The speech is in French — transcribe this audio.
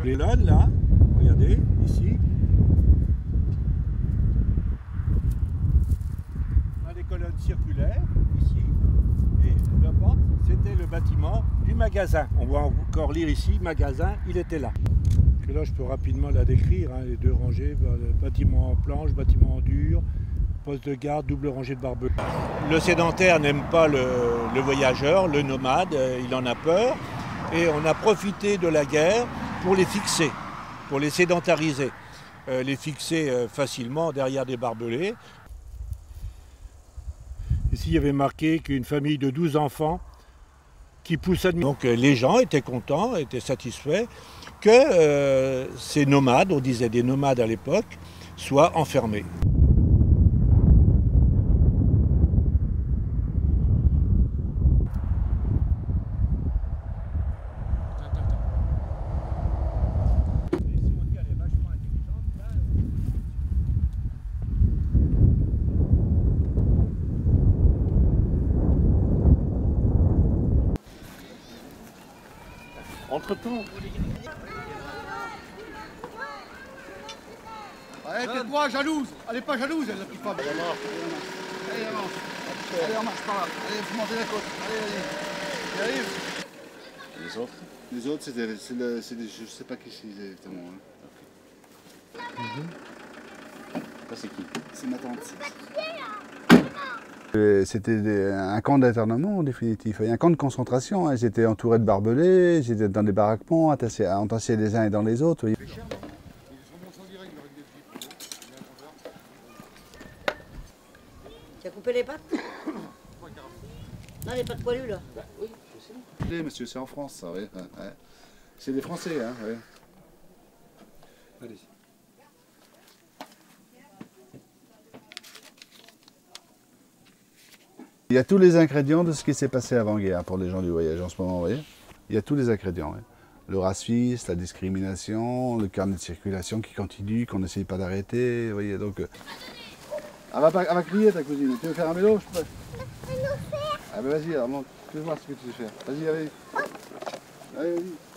les colonnes là, regardez, ici. On a des colonnes circulaires, ici. Et la porte, c'était le bâtiment du magasin. On voit encore lire ici, magasin, il était là. Et là, je peux rapidement la décrire, hein, les deux rangées, bâtiment en planche, bâtiment en dur, poste de garde, double rangée de barbelés. Le sédentaire n'aime pas le voyageur, le nomade, il en a peur. Et on a profité de la guerre pour les fixer, pour les sédentariser. Les fixer facilement derrière des barbelés. Ici, il y avait marqué qu'une famille de 12 enfants qui poussaient. Donc les gens étaient contents, étaient satisfaits que ces nomades, on disait des nomades à l'époque, soient enfermés. Entre-temps. Allez, tais-toi, jalouse. Elle est pas jalouse, elle, la petite femme. Allez, avance. Allez, on marche par là. Allez, faut monter la côte. Allez, allez. Allez. Les autres? Les autres, je sais pas qui c'est exactement. Hein. Ça, c'est qui? C'est ma tante. C'était un camp d'internement en définitive, un camp de concentration. Ils étaient entourés de barbelés, ils étaient dans des baraquements, entassés les uns et dans les autres. Tu as coupé les pattes? Non, les pattes poilues là. Oui, je sais. Monsieur, c'est en France, ça, oui. Ouais. C'est des Français, hein, oui. Allez-y. Il y a tous les ingrédients de ce qui s'est passé avant-guerre pour les gens du voyage en ce moment, vous voyez. Il y a tous les ingrédients. Oui. Le racisme, la discrimination, le carnet de circulation qui continue, qu'on n'essaye pas d'arrêter, vous voyez. Donc, elle va crier ta cousine. Tu veux faire un vélo? Je peux. Ah ben vas-y, alors monte. Fais voir ce que tu sais faire. Vas-y, allez. Allez, vas-y.